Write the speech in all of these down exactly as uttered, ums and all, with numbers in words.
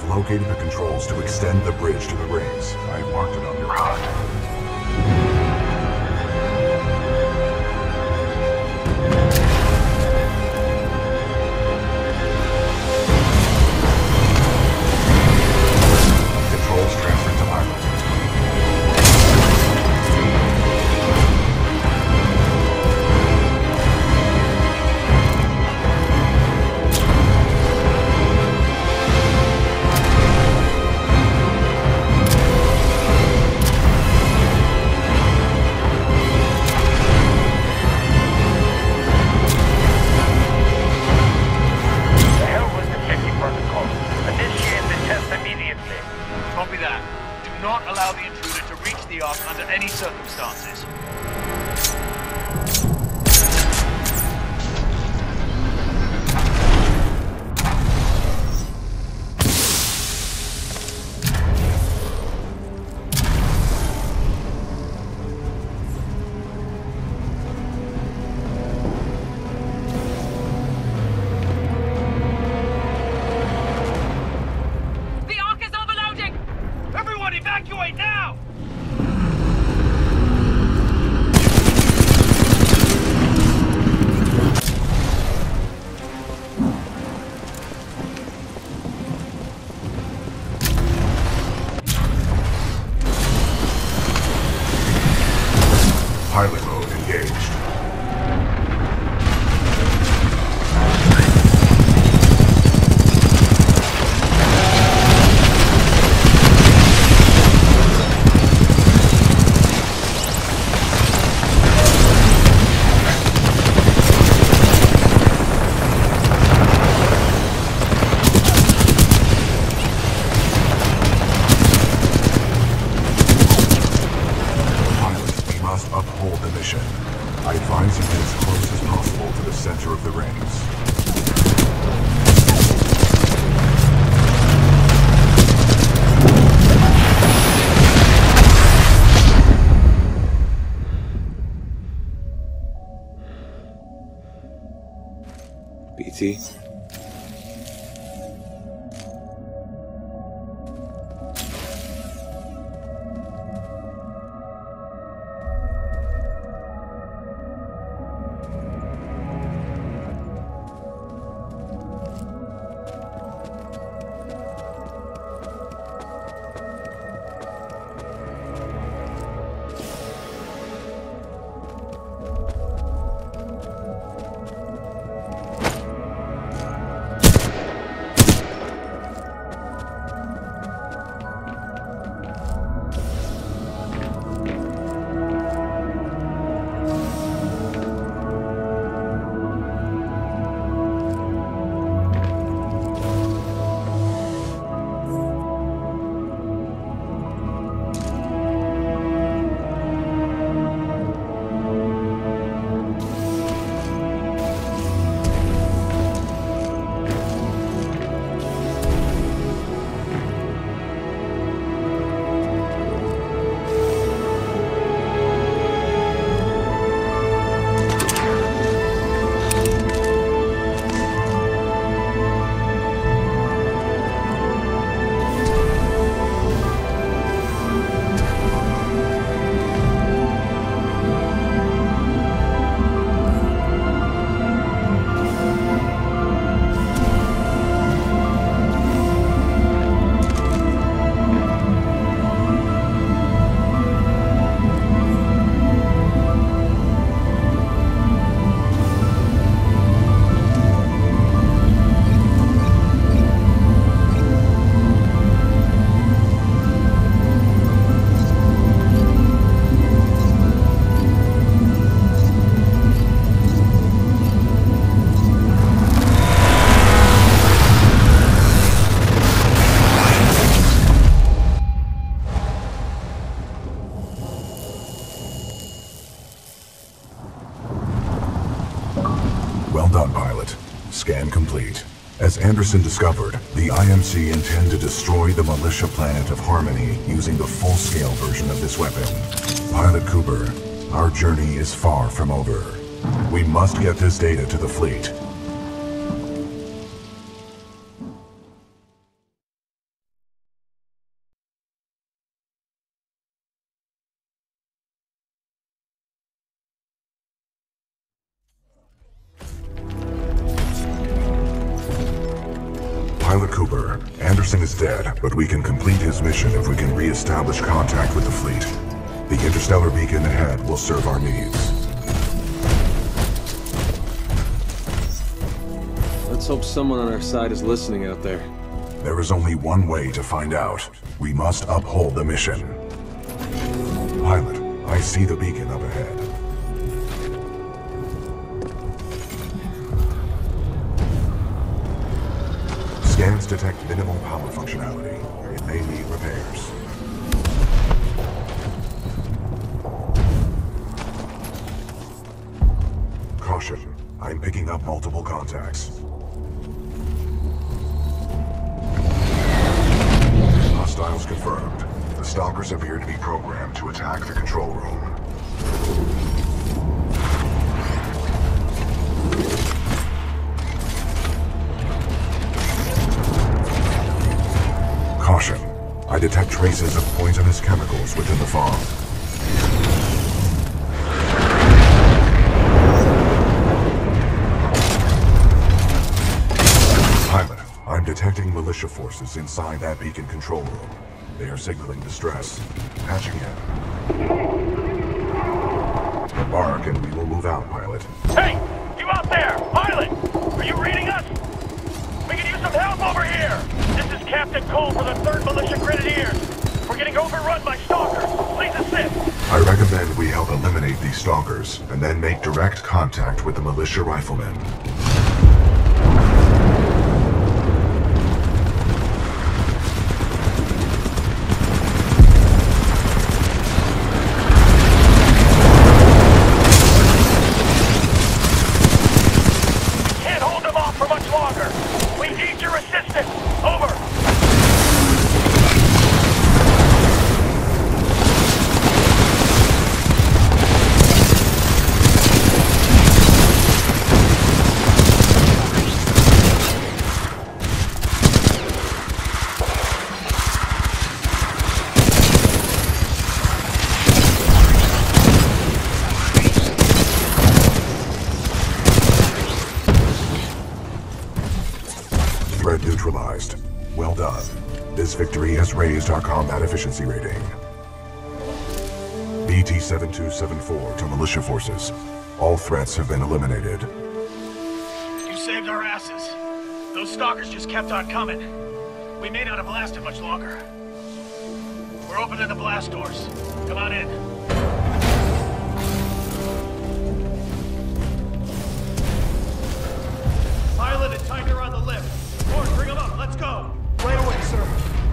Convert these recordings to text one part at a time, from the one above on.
have located the controls to extend the bridge to the rings. I've marked it on your H U D. Controls transferred to pilot. Copy that. Do not allow the intruder to reach the Ark under any circumstances. Evacuate now! Pilot mode engaged. Uphold the mission. I advise you get as close as possible to the center of the rings. B T? Well done, pilot. Scan complete. As Anderson discovered, the I M C intend to destroy the militia planet of Harmony using the full-scale version of this weapon. Pilot Cooper, our journey is far from over. We must get this data to the fleet. Cooper. Anderson is dead, but we can complete his mission if we can re-establish contact with the fleet. The interstellar beacon ahead will serve our needs. Let's hope someone on our side is listening out there. There is only one way to find out. We must uphold the mission. Pilot, I see the beacon up ahead. Scans detect minimal power functionality. It may need repairs. Caution. I'm picking up multiple contacts. Hostiles confirmed. The stalkers appear to be programmed to attack the control room. Caution. I detect traces of poisonous chemicals within the fog. Pilot, I'm detecting militia forces inside that beacon control room. They are signaling distress. Patching in. Embark and we will move out, pilot. Hey! You out there! Pilot! Are you reading us? We can use some help over here! This is Captain Cole for the third Militia Grenadiers. We're getting overrun by stalkers. Please assist! I recommend we help eliminate these stalkers, and then make direct contact with the militia riflemen. Threat neutralized. Well done. This victory has raised our combat efficiency rating. B T seven two seven four to militia forces. All threats have been eliminated. You saved our asses. Those stalkers just kept on coming. We may not have lasted much longer. We're opening the blast doors. Come on in. Pilot and Tiger on the lift. Ford, bring them up. Let's go. Right away, sir.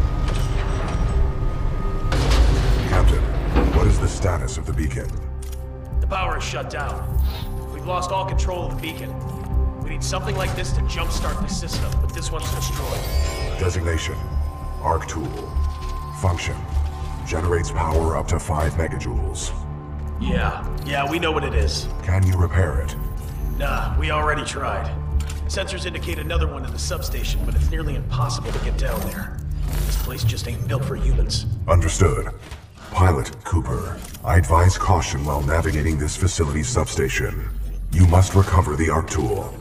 Captain, what is the status of the beacon? The power is shut down. We've lost all control of the beacon. We need something like this to jumpstart the system, but this one's destroyed. Designation. Arc tool. Function. Generates power up to five megajoules. Yeah, yeah, we know what it is. Can you repair it? Nah, we already tried. Sensors indicate another one in the substation, but it's nearly impossible to get down there. This place just ain't built for humans. Understood. Pilot Cooper, I advise caution while navigating this facility's substation. You must recover the Arc tool.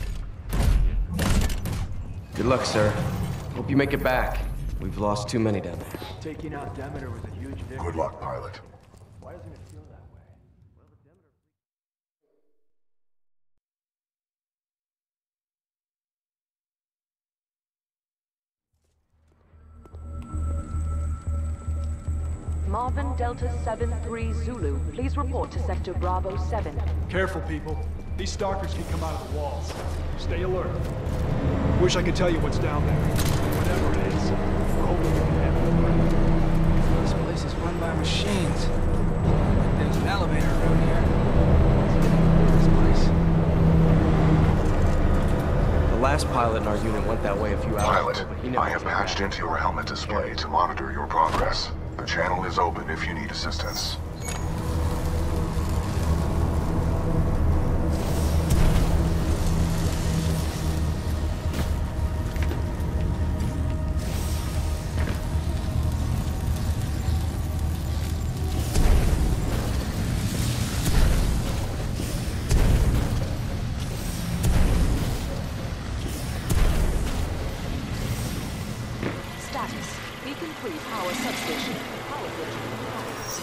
Good luck, sir. Hope you make it back. We've lost too many down there. Taking out Demeter was a huge victory. Good luck, pilot. Why doesn't it feel that way? Marvin Delta seven three Zulu, please report to Sector Bravo seven. Careful, people. These stalkers can come out of the walls. Stay alert. Wish I could tell you what's down there. Whatever it is, we're hoping we can handle it. This place is run by machines. Like there's an elevator around here. This place. The last pilot in our unit went that way a few hours Pilot, ago, but he never I have came patched back. into your helmet display to monitor your progress. The channel is open if you need assistance. Beacon three power substation. Power grid compliance.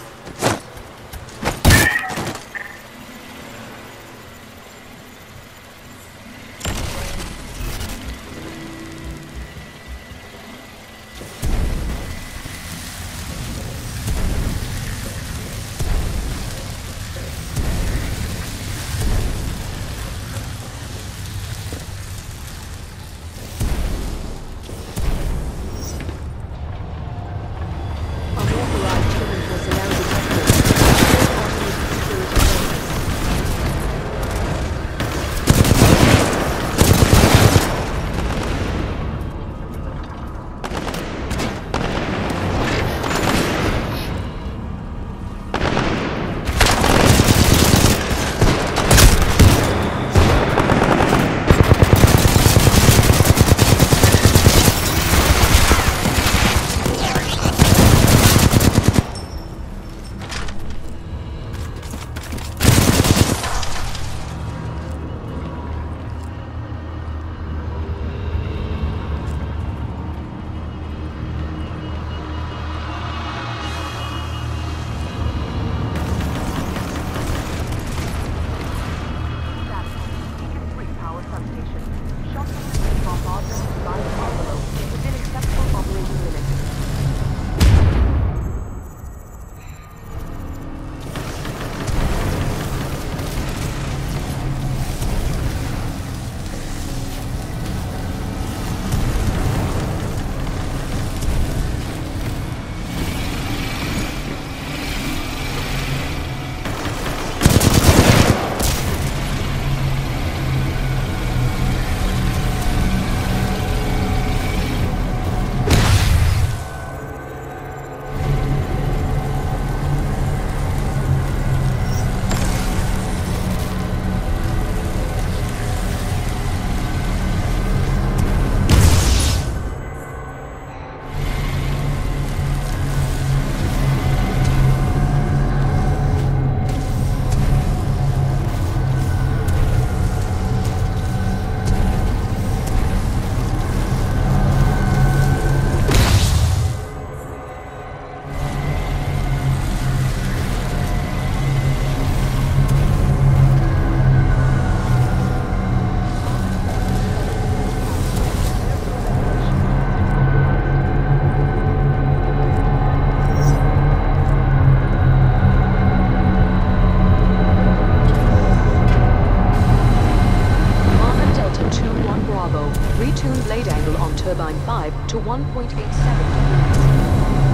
Turbine five to one point eight seven degrees.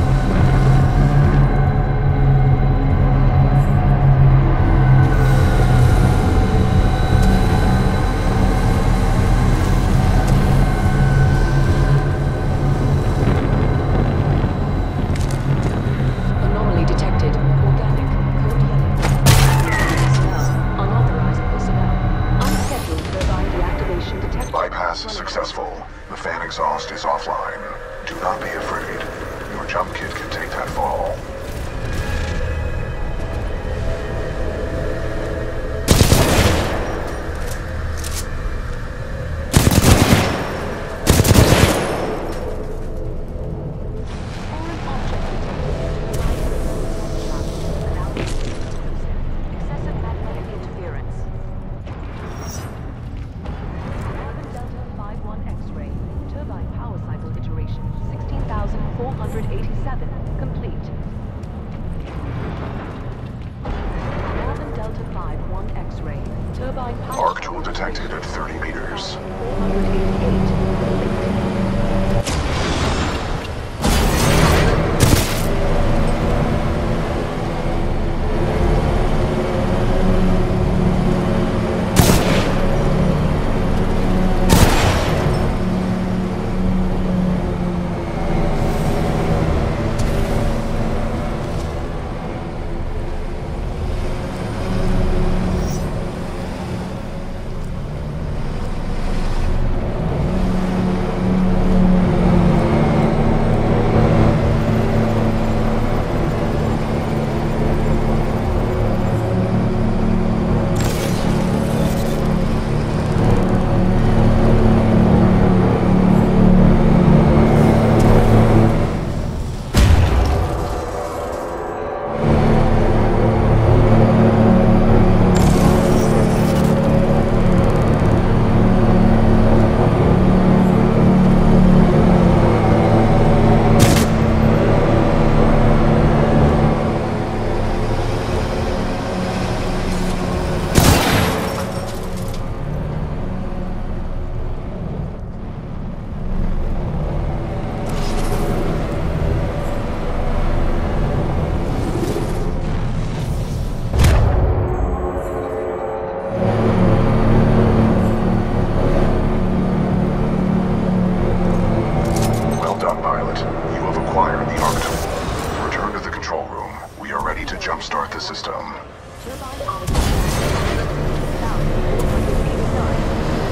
Anomaly detected. Organic. Code yellow. Personnel. Unauthorized personnel. Unscheduled turbine deactivation detected. Bypass successful. The fan exhaust is offline. Do not be afraid. Your jump kit can take that fall. Arc tool detected at thirty meters. the system. Turbine power down four hundred eighty-nine.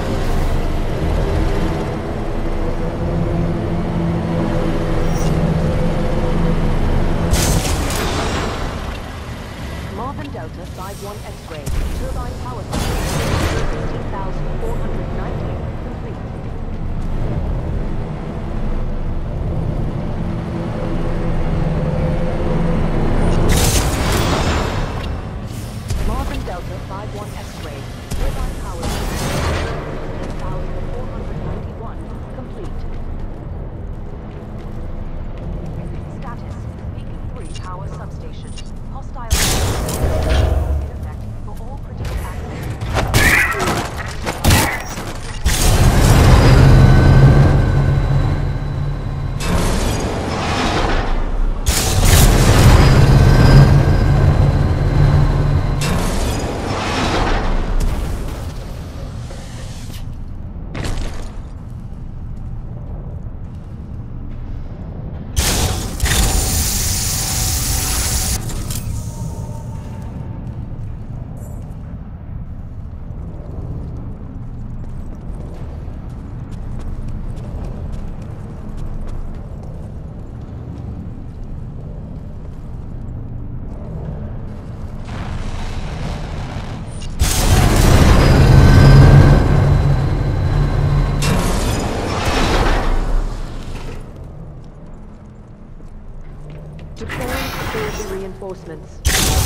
Marvin Delta five one X-ray. Turbine power supply fifteen thousand four hundred ninety. Complete. Marvin Delta five one X-ray. Turbine power fifteen thousand four hundred ninety-one. Complete. Status. Beacon three power substation. Hostile in effect for all critical assets. Deploying security reinforcements.